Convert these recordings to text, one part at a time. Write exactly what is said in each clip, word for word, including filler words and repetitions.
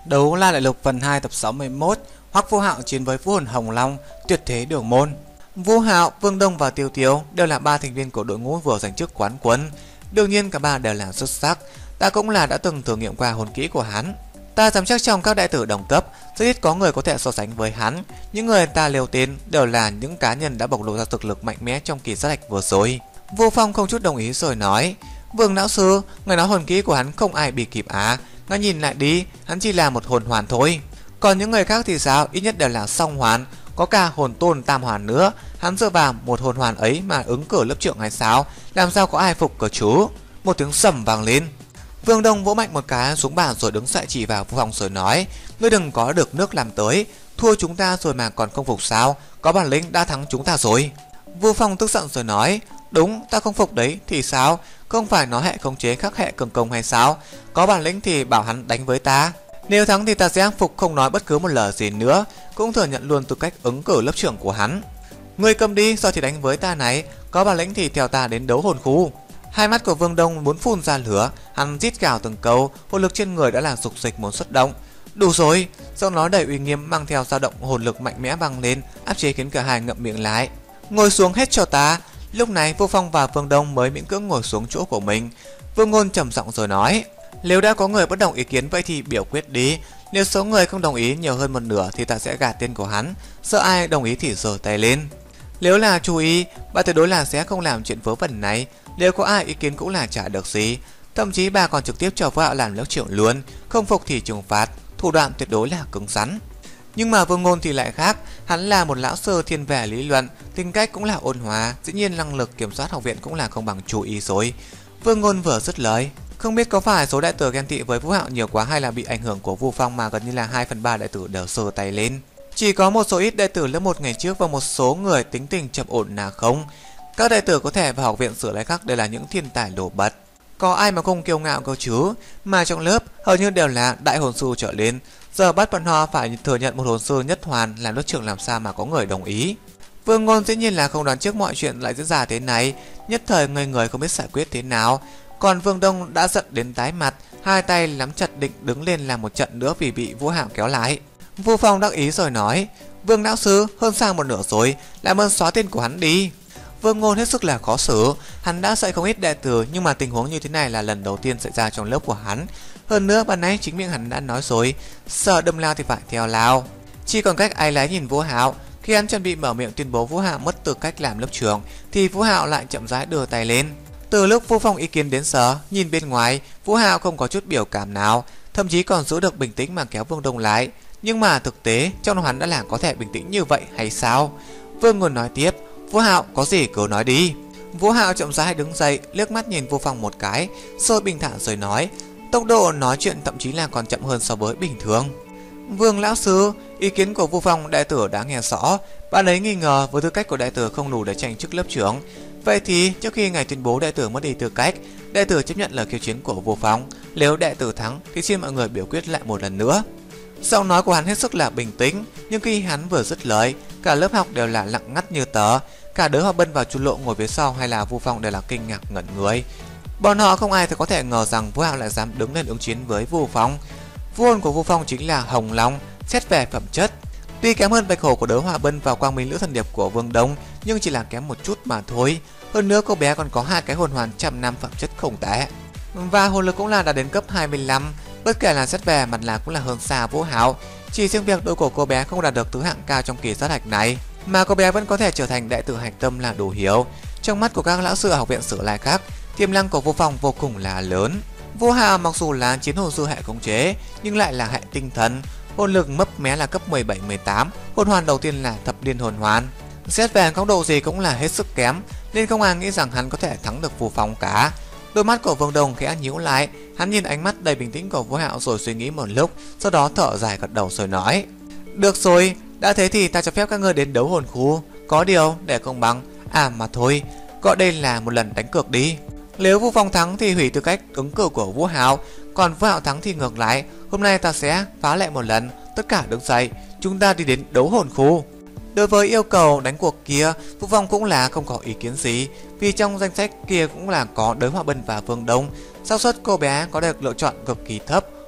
Đấu La Đại Lục phần hai tập sáu mươi mốt, Hoắc Vô Hạo chiến với Vũ Hồn Hồng Long, tuyệt thế đường môn. Vũ Hạo, Vương Đông và Tiêu Tiêu đều là ba thành viên của đội ngũ vừa giành chức quán quân. Đương nhiên cả ba đều là xuất sắc. Ta cũng là đã từng thử nghiệm qua hồn kỹ của hắn. Ta dám chắc trong các đại tử đồng cấp, rất ít có người có thể so sánh với hắn. Những người ta liều tên đều là những cá nhân đã bộc lộ ra thực lực mạnh mẽ trong kỳ sát hạch vừa rồi. Vô Phong không chút đồng ý rồi nói: Vương lão sư, người nói hồn kỹ của hắn không ai bị kịp á. Ngài nhìn lại đi, hắn chỉ là một hồn hoàn thôi. Còn những người khác thì sao, ít nhất đều là song hoàn, có cả hồn tôn tam hoàn nữa. Hắn dựa vào một hồn hoàn ấy mà ứng cử lớp trưởng hay sao? Làm sao có ai phục cờ chú? Một tiếng sầm vang lên. Vương Đông vỗ mạnh một cái xuống bàn rồi đứng dậy chỉ vào Vô Phong rồi nói: Ngươi đừng có được nước làm tới, thua chúng ta rồi mà còn không phục sao? Có bản lĩnh đã thắng chúng ta rồi. Vô Phong tức giận rồi nói: Đúng, ta không phục đấy thì sao? Không phải nó hệ khống chế khắc hệ cường công hay sao? Có bản lĩnh thì bảo hắn đánh với ta. Nếu thắng thì ta sẽ phục không nói bất cứ một lời gì nữa, cũng thừa nhận luôn tư cách ứng cử lớp trưởng của hắn. Ngươi cầm đi, sao thì đánh với ta này? Có bản lĩnh thì theo ta đến đấu hồn khu. Hai mắt của Vương Đông muốn phun ra lửa, hắn rít gào từng câu, hồn lực trên người đã là sục dịch muốn xuất động. Đủ rồi, giọng nói đầy uy nghiêm mang theo dao động hồn lực mạnh mẽ vang lên, áp chế khiến cả hai ngậm miệng lại. Ngồi xuống hết cho ta. Lúc này Vô Phong và Vương Đông mới miễn cưỡng ngồi xuống chỗ của mình. Vương Ngôn trầm giọng rồi nói: Nếu đã có người bất đồng ý kiến vậy thì biểu quyết đi. Nếu số người không đồng ý nhiều hơn một nửa thì ta sẽ gạt tên của hắn. Sợ ai đồng ý thì giơ tay lên. Nếu là chú ý, bà tuyệt đối là sẽ không làm chuyện vớ vẩn này. Nếu có ai ý kiến cũng là chả được gì. Thậm chí bà còn trực tiếp cho Vô Hạo làm lớp trưởng luôn. Không phục thì trừng phạt. Thủ đoạn tuyệt đối là cứng rắn. Nhưng mà Vương Ngôn thì lại khác. Hắn là một lão sư thiên về lý luận, tính cách cũng là ôn hòa, dĩ nhiên năng lực kiểm soát học viện cũng là không bằng chú ý rồi. Vương Ngôn vừa dứt lời, không biết có phải số đại tử ghen tị với Vũ Hạo nhiều quá hay là bị ảnh hưởng của Vu Phong mà gần như là hai phần ba đại tử đều sờ tay lên. Chỉ có một số ít đại tử lớp một ngày trước và một số người tính tình chậm ổn là không. Các đại tử có thể vào học viện sửa lại khác đều là những thiên tài nổi bật. Có ai mà không kiêu ngạo cơ chứ? Mà trong lớp hầu như đều là đại hồn sư trở lên. Giờ bắt bọn họ phải thừa nhận một hồn sư nhất hoàn làm lớp trưởng, làm sao mà có người đồng ý. Vương Ngôn dĩ nhiên là không đoán trước mọi chuyện lại diễn ra thế này, nhất thời người người không biết giải quyết thế nào. Còn Vương Đông đã giận đến tái mặt, hai tay nắm chặt định đứng lên làm một trận nữa vì bị Vũ Hạo kéo lại. Vu Phong đắc ý rồi nói: Vương lão sư, hơn sang một nửa rồi, làm ơn xóa tên của hắn đi. Vương Ngôn hết sức là khó xử, hắn đã dạy không ít đệ tử nhưng mà tình huống như thế này là lần đầu tiên xảy ra trong lớp của hắn. Hơn nữa ban nãy chính miệng hắn đã nói rồi, sợ đâm lao thì phải theo lao. Chỉ còn cách áy náy nhìn Vũ Hạo. Khi hắn chuẩn bị mở miệng tuyên bố Vũ Hạo mất tư cách làm lớp trưởng thì Vũ Hạo lại chậm rãi đưa tay lên. Từ lúc Vu Phong ý kiến đến giờ, nhìn bên ngoài Vũ Hạo không có chút biểu cảm nào, thậm chí còn giữ được bình tĩnh mà kéo Vương Đông lại. Nhưng mà thực tế trong lòng hắn đã là có thể bình tĩnh như vậy hay sao? Vương Ngôn nói tiếp: Vũ Hạo, có gì cứ nói đi. Vũ Hạo chậm rãi đứng dậy, liếc mắt nhìn Vu Phong một cái, rồi bình thản rồi nói: Tốc độ nói chuyện thậm chí là còn chậm hơn so với bình thường. Vương lão sư, ý kiến của Vu Phong đại tử đã nghe rõ. Bạn ấy nghi ngờ với tư cách của đại tử không đủ để tranh chức lớp trưởng. Vậy thì trước khi ngài tuyên bố đại tử mất đi tư cách, đại tử chấp nhận lời khiêu chiến của Vu Phong. Nếu đại tử thắng thì xin mọi người biểu quyết lại một lần nữa. Giọng nói của hắn hết sức là bình tĩnh, nhưng khi hắn vừa dứt lời, cả lớp học đều là lặng ngắt như tờ. Cả đứa Hòa Bân và Chu Lộ ngồi phía sau hay là Vu Phong đều là kinh ngạc ngẩn người. Bọn họ không ai thì có thể ngờ rằng Vũ Hạo lại dám đứng lên ứng chiến với Vu Phong. Vua hồn của Vu Phong chính là Hồng Long, xét về phẩm chất tuy kém hơn Bạch Hổ của đứa Hòa Bân và Quang Minh Lữ Thần Điệp của Vương Đông, nhưng chỉ là kém một chút mà thôi. Hơn nữa cô bé còn có hai cái hồn hoàn trăm năm phẩm chất không tệ, và hồn lực cũng là đạt đến cấp hai mươi lăm. Bất kể là xét về mặt là cũng là hơn xa Vũ Hạo. Chỉ riêng việc đôi của cô bé không đạt được thứ hạng cao trong kỳ sát hạch này mà cô bé vẫn có thể trở thành đại tử hạch tâm là đủ hiểu. Trong mắt của các lão sư ở học viện Sử Lai khác, tiềm năng của Vu Phong vô cùng là lớn. Vũ Hạo mặc dù là chiến hồn sư hệ khống chế nhưng lại là hệ tinh thần, hồn lực mấp mé là cấp mười bảy mười tám, hồn hoàn đầu tiên là thập liên hồn hoàn. Xét về góc độ gì cũng là hết sức kém, nên không ai nghĩ rằng hắn có thể thắng được Vu Phong cả. Đôi mắt của Vương Đông khẽ nhíu lại, hắn nhìn ánh mắt đầy bình tĩnh của Vũ Hạo rồi suy nghĩ một lúc, sau đó thở dài gật đầu rồi nói: Được rồi, đã thế thì ta cho phép các ngươi đến đấu hồn khu. Có điều để công bằng, à mà thôi, gọi đây là một lần đánh cược đi. Nếu Vu Phong thắng thì hủy tư cách ứng cử của Vũ Hạo, còn Vũ Hạo thắng thì ngược lại. Hôm nay ta sẽ phá lệ một lần, tất cả đứng dậy, chúng ta đi đến đấu hồn khu. Đối với yêu cầu đánh cuộc kia, Vũ Phong cũng là không có ý kiến gì, vì trong danh sách kia cũng là có Đới Hòa Bân và Vương Đông. Xác suất cô bé có được lựa chọn cực kỳ thấp,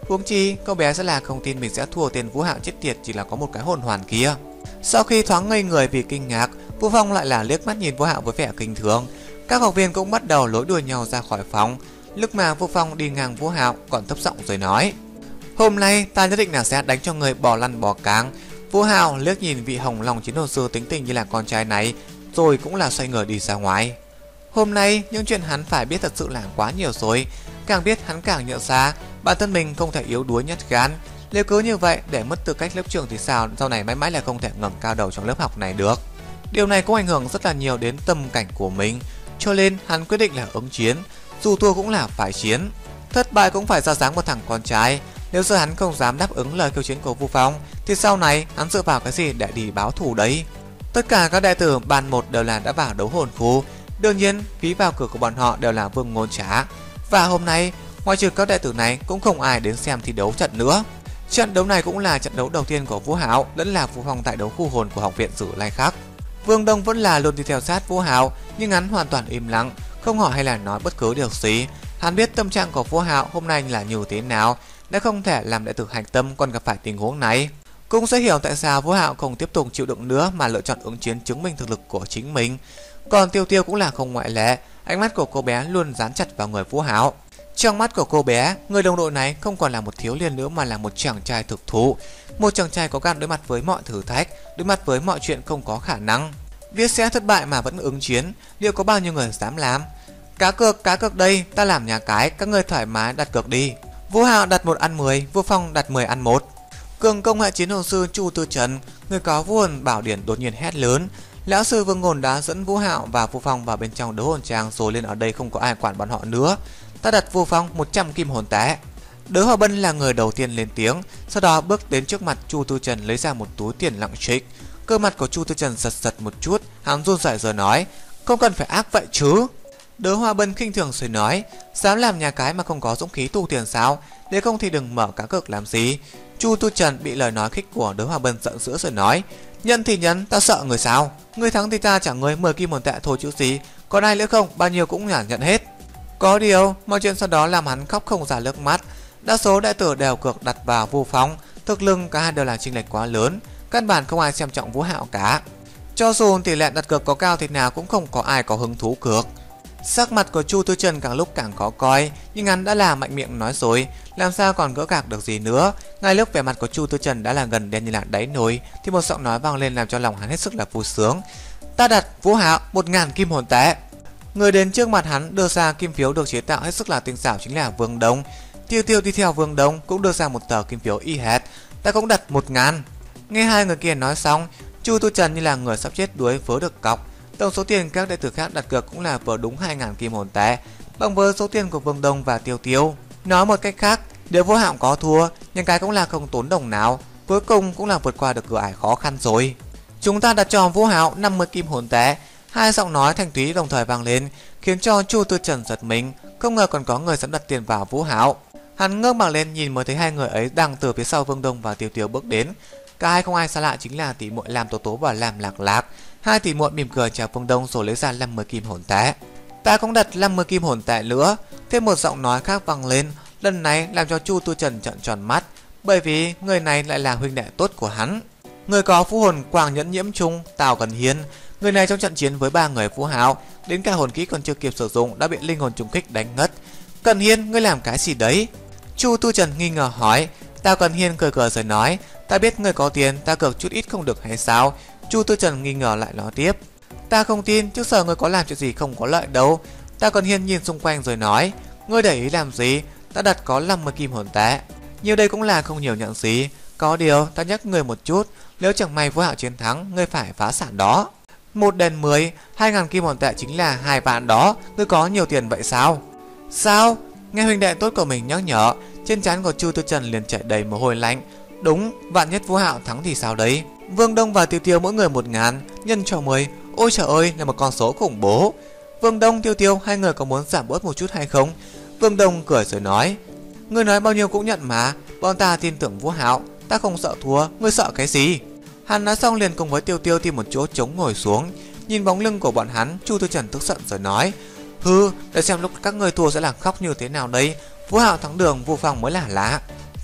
Huống chi cậu bé sẽ là không tin mình sẽ thua tên Vũ Hạo chết tiệt chỉ là có một cái hồn hoàn kia. Sau khi thoáng ngây người vì kinh ngạc, Vũ Phong lại là liếc mắt nhìn Vũ Hạo với vẻ kinh thường. Các học viên cũng bắt đầu lối đuổi nhau ra khỏi phòng. Lúc mà Vũ Phong đi ngang Vũ Hạo còn thấp giọng rồi nói: "Hôm nay ta nhất định là sẽ đánh cho người bò lăn bò cáng." Vũ Hạo liếc nhìn vị Hồng Long chiến hồn sư tính tình như là con trai này, rồi cũng là xoay người đi ra ngoài. Hôm nay những chuyện hắn phải biết thật sự là quá nhiều rồi. Càng biết hắn càng nhận ra bản thân mình không thể yếu đuối nhất gan. Nếu cứ như vậy để mất tư cách lớp trưởng thì sao, sau này mãi mãi là không thể ngẩng cao đầu trong lớp học này được. Điều này cũng ảnh hưởng rất là nhiều đến tâm cảnh của mình, cho nên hắn quyết định là ứng chiến, dù thua cũng là phải chiến. Thất bại cũng phải ra dáng một thằng con trai. Nếu giờ hắn không dám đáp ứng lời kêu chiến của Vũ Phong thì sau này hắn dựa vào cái gì để đi báo thù đấy. Tất cả các đệ tử ban một đều là đã vào đấu hồn khu. Đương nhiên phí vào cửa của bọn họ đều là Vương Ngôn trả. Và hôm nay ngoài trừ các đệ tử này cũng không ai đến xem thi đấu trận nữa. Trận đấu này cũng là trận đấu đầu tiên của Vũ Hạo lẫn là Vũ Phong tại đấu khu hồn của học viện Sử Lai Khắc. Vương Đông vẫn là luôn đi theo sát Vũ Hạo, nhưng hắn hoàn toàn im lặng, không hỏi hay là nói bất cứ điều gì. Hắn biết tâm trạng của Vũ Hạo hôm nay là như thế nào, đã không thể làm đệ tử hạch tâm còn gặp phải tình huống này. Cũng sẽ hiểu tại sao Vũ Hạo không tiếp tục chịu đựng nữa mà lựa chọn ứng chiến chứng minh thực lực của chính mình. Còn Tiêu Tiêu cũng là không ngoại lệ, ánh mắt của cô bé luôn dán chặt vào người Vũ Hạo. Trong mắt của cô bé, người đồng đội này không còn là một thiếu niên nữa mà là một chàng trai thực thụ, một chàng trai có gan đối mặt với mọi thử thách, đối mặt với mọi chuyện không có khả năng. Biết sẽ thất bại mà vẫn ứng chiến, liệu có bao nhiêu người dám làm? Cá cược, cá cược đây, ta làm nhà cái, các ngươi thoải mái đặt cược đi. Vũ Hạo đặt một ăn mười, Vũ Phong đặt mười ăn một. Cường công hệ chiến hồn sư Chu Tư Trần, người có vũ hồn bảo điển đột nhiên hét lớn. Lão sư Vương Ngôn đã dẫn Vũ Hạo và Vũ Phong vào bên trong đấu hồn tràng rồi lên ở đây không có ai quản bọn họ nữa. Ta đặt Vũ Phong một trăm kim hồn tệ. Đới Hòa Bân là người đầu tiên lên tiếng, sau đó bước đến trước mặt Chu Tư Trần lấy ra một túi tiền lặng trịch. Cơ mặt của Chu Tư Trần giật giật một chút, hắn run rẩy rồi nói: "Không cần phải ác vậy chứ." Đới Hòa Bân khinh thường rồi nói: "Dám làm nhà cái mà không có dũng khí tu tiền sao? Nếu không thì đừng mở cá cược làm gì." Chu Tư Trần bị lời nói khích của Đới Hòa Bân giận dữ rồi nói: "Nhận thì nhấn, ta sợ người sao? Người thắng thì ta trả người mười kim hồn tệ thôi chứ gì, còn ai nữa không, bao nhiêu cũng nhả nhận hết." Có điều, mọi chuyện sau đó làm hắn khóc không ra nước mắt. Đa số đệ tử đều cược đặt vào Vũ Phong, thực lực cả hai đều là chênh lệch quá lớn, căn bản không ai xem trọng Vũ Hạo cả. Cho dù tỷ lệ đặt cược có cao thế nào cũng không có ai có hứng thú cược. Sắc mặt của Chu Tư Trần càng lúc càng khó coi, nhưng hắn đã là mạnh miệng nói rồi, làm sao còn gỡ gạc được gì nữa. Ngay lúc vẻ mặt của Chu Tư Trần đã là gần đen như là đáy nồi thì một giọng nói vang lên làm cho lòng hắn hết sức là vui sướng: "Ta đặt Vũ Hạo một ngàn kim hồn tệ." Người đến trước mặt hắn đưa ra kim phiếu được chế tạo hết sức là tinh xảo chính là Vương Đông. Tiêu Tiêu đi theo Vương Đông cũng đưa ra một tờ kim phiếu y hệt: "Ta cũng đặt một ngàn." Nghe hai người kia nói xong, Chu Tư Trần như là người sắp chết đuối vớ được cọc. Tổng số tiền các đệ tử khác đặt cược cũng là vừa đúng hai ngàn kim hồn tệ, bằng với số tiền của Vương Đông và Tiêu Tiêu. Nói một cách khác, nếu Vũ Hạo có thua, nhưng cái cũng là không tốn đồng nào, cuối cùng cũng là vượt qua được cửa ải khó khăn rồi. "Chúng ta đặt cho Vũ Hạo năm mươi kim hồn tệ." Hai giọng nói thanh thúy đồng thời vang lên, khiến cho Chu Tư Trần giật mình, không ngờ còn có người dám đặt tiền vào Vũ Hạo. Hắn ngước mặt lên nhìn mới thấy hai người ấy đang từ phía sau Vương Đông và Tiêu Tiêu bước đến. Cả hai không ai xa lạ chính là tỷ muội Lam Tố Tố và Lam Lạc Lạc. Hai tỷ muội mỉm cười chào Vương Đông rồi lấy ra năm mươi kim hồn tệ. "Ta cũng đặt năm mươi kim hồn tệ nữa." Thêm một giọng nói khác vang lên, lần này làm cho Chu Tư Trần trợn tròn mắt, bởi vì người này lại là huynh đệ tốt của hắn, người có vũ hồn Quang Nhẫn Nhiễm Trung, Tào Cần Hiên. Người này trong trận chiến với ba người Vũ Hạo, đến cả hồn kỹ còn chưa kịp sử dụng đã bị linh hồn trùng kích đánh ngất. "Cần Hiên, ngươi làm cái gì đấy?" Chu Tư Trần nghi ngờ hỏi. Tào Cần Hiên cười cười rồi nói: "Ta biết ngươi có tiền, ta cược chút ít không được hay sao?" Chu Tư Trần nghi ngờ lại nói tiếp: "Ta không tin, trước giờ ngươi có làm chuyện gì không có lợi đâu." Tào Cần Hiên nhìn xung quanh rồi nói: "Ngươi để ý làm gì? Ta đặt có năm mươi kim hồn tệ, nhiều đây cũng là không nhiều nhận gì. Có điều ta nhắc ngươi một chút, nếu chẳng may Vũ Hạo chiến thắng, ngươi phải phá sản đó. Một đền mười, hai ngàn kim hồn tệ chính là hai vạn đó, ngươi có nhiều tiền vậy sao?" "Sao?" Nghe huynh đệ tốt của mình nhắc nhở, trên trán của Chu Tư Trần liền chảy đầy mồ hôi lạnh. Đúng, vạn nhất Vũ Hạo thắng thì sao đấy? Vương Đông và Tiêu Tiêu mỗi người một ngàn, nhân cho mười, ôi trời ơi, là một con số khủng bố. Vương Đông, Tiêu Tiêu, hai người có muốn giảm bớt một chút hay không? Vương Đông cười rồi nói: "Ngươi nói bao nhiêu cũng nhận mà, bọn ta tin tưởng Vũ Hạo, ta không sợ thua, ngươi sợ cái gì?" Hắn nói xong liền cùng với Tiêu Tiêu tìm một chỗ trống ngồi xuống, nhìn bóng lưng của bọn hắn. Chu Tư Trần tức giận rồi nói: "Hừ, để xem lúc các ngươi thua sẽ làm khóc như thế nào đây. Vũ Hạo thắng đường, Vũ Phong mới là lạ."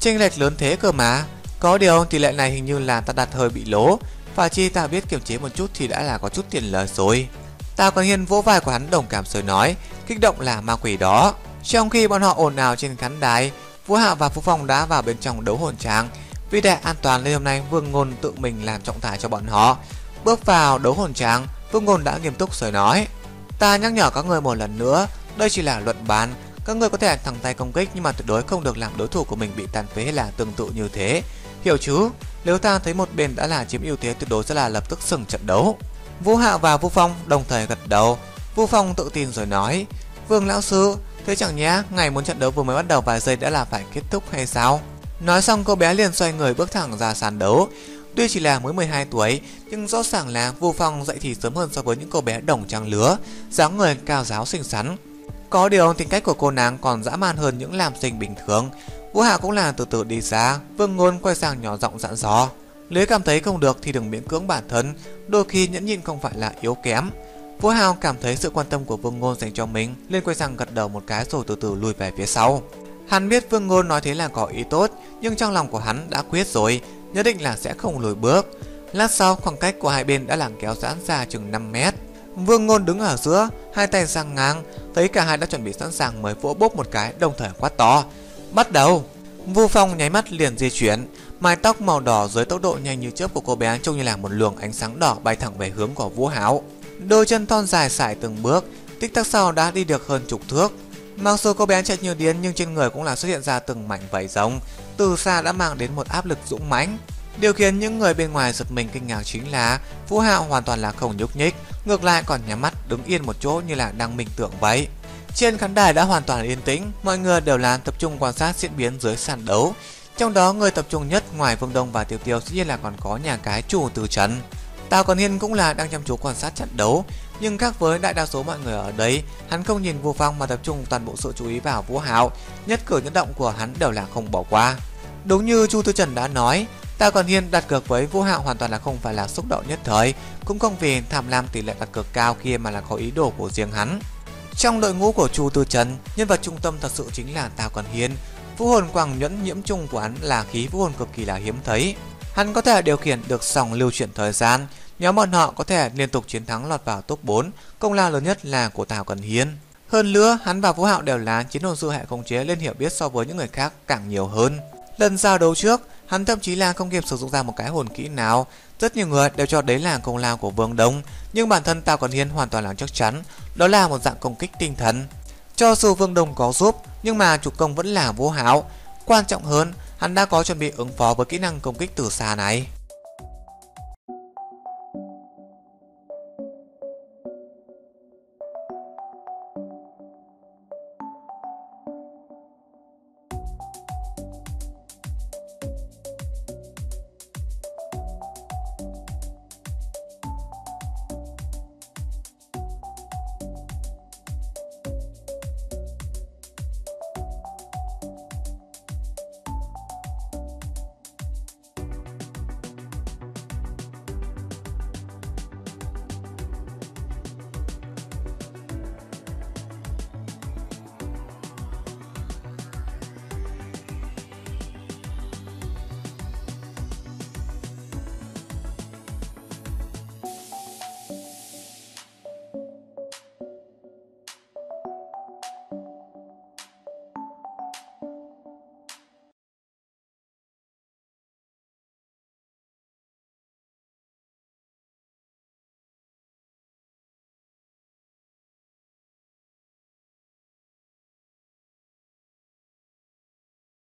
Chênh lệch lớn thế cơ mà. Có điều tỷ lệ này hình như là ta đặt hơi bị lố, và chi ta biết kiềm chế một chút thì đã là có chút tiền lời rồi. Tào Còn Hiên vỗ vai của hắn đồng cảm rồi nói, kích động là ma quỷ đó. Trong khi bọn họ ồn ào trên khán đài, Vũ Hạo và Vũ Phong đã vào bên trong đấu hồn tràng. Vì để an toàn nên hôm nay Vương Ngôn tự mình làm trọng tài cho bọn họ. Bước vào đấu hồn tràng, Vương Ngôn đã nghiêm túc rồi nói, ta nhắc nhở các người một lần nữa, đây chỉ là luận bàn. Các người có thể thẳng tay công kích nhưng mà tuyệt đối không được làm đối thủ của mình bị tàn phế hay là tương tự như thế, hiểu chứ? Nếu ta thấy một bên đã là chiếm ưu thế tuyệt đối sẽ là lập tức dừng trận đấu. Vũ Hạo và Vũ Phong đồng thời gật đầu. Vũ Phong tự tin rồi nói, Vương lão sư, thế chẳng nhẽ ngày muốn trận đấu vừa mới bắt đầu vài giây đã là phải kết thúc hay sao? Nói xong cô bé liền xoay người bước thẳng ra sàn đấu. Tuy chỉ là mới mười hai tuổi, nhưng rõ ràng là Vũ Phong dậy thì sớm hơn so với những cô bé đồng trang lứa, dáng người cao ráo xinh xắn. Có điều tính cách của cô nàng còn dã man hơn những nam sinh bình thường. Vũ Hạo cũng là từ từ đi ra. Vương Ngôn quay sang nhỏ giọng dặn dò, nếu cảm thấy không được thì đừng miễn cưỡng bản thân, đôi khi nhẫn nhịn không phải là yếu kém. Vũ Hạo cảm thấy sự quan tâm của Vương Ngôn dành cho mình, lên quay sang gật đầu một cái rồi từ từ lùi về phía sau. Hắn biết Vương Ngôn nói thế là có ý tốt, nhưng trong lòng của hắn đã quyết rồi, nhất định là sẽ không lùi bước. Lát sau khoảng cách của hai bên đã làm kéo giãn ra chừng năm mét. Vương Ngôn đứng ở giữa, hai tay sang ngang, thấy cả hai đã chuẩn bị sẵn sàng mới vỗ bốp một cái, đồng thời quát to, bắt đầu. Vũ Phong nháy mắt liền di chuyển, mái tóc màu đỏ dưới tốc độ nhanh như chớp của cô bé trông như là một luồng ánh sáng đỏ bay thẳng về hướng của Vũ Hạo. Đôi chân thon dài sải từng bước, tích tắc sau đã đi được hơn chục thước. Mặc dù cô bé chạy như điên nhưng trên người cũng là xuất hiện ra từng mảnh vảy rồng, từ xa đã mang đến một áp lực dũng mãnh. Điều khiến những người bên ngoài giật mình kinh ngạc chính là Vũ Hạo hoàn toàn là không nhúc nhích, ngược lại còn nhắm mắt đứng yên một chỗ như là đang minh tưởng vậy. Trên khán đài đã hoàn toàn yên tĩnh, mọi người đều là tập trung quan sát diễn biến dưới sàn đấu. Trong đó người tập trung nhất ngoài Vương Đông và Tiêu Tiêu dĩ nhiên là còn có nhà cái Chu Từ Trần. Tào Còn Hiên cũng là đang chăm chú quan sát trận đấu, nhưng khác với đại đa số mọi người ở đây, hắn không nhìn Vũ Phong mà tập trung toàn bộ sự chú ý vào Vũ Hạo, nhất cử nhất động của hắn đều là không bỏ qua. Đúng như Chu Từ Trần đã nói, Tào Còn Hiên đặt cược với Vũ Hạo hoàn toàn là không phải là xúc động nhất thời, cũng không vì tham lam tỷ lệ đặt cược cao kia mà là có ý đồ của riêng hắn. Trong đội ngũ của Chu Từ Trần, nhân vật trung tâm thật sự chính là Tào Còn Hiên. Vũ hồn quang nhẫn nhiễm chung của hắn là khí vũ hồn cực kỳ là hiếm thấy. Hắn có thể điều khiển được dòng lưu chuyển thời gian, nhóm bọn họ có thể liên tục chiến thắng lọt vào top bốn, công lao lớn nhất là của Tào Còn Hiên. Hơn nữa, hắn và Vũ Hạo đều là chiến hồn sư hệ khống chế nên hiểu biết so với những người khác càng nhiều hơn. Lần giao đấu trước, hắn thậm chí là không kịp sử dụng ra một cái hồn kỹ nào. Rất nhiều người đều cho đấy là công lao của Vương Đông, nhưng bản thân Tào Còn Hiên hoàn toàn là chắc chắn, đó là một dạng công kích tinh thần. Cho dù Vương Đông có giúp, nhưng mà chủ công vẫn là Vũ Hạo. Quan trọng hơn, hắn đã có chuẩn bị ứng phó với kỹ năng công kích từ xa này.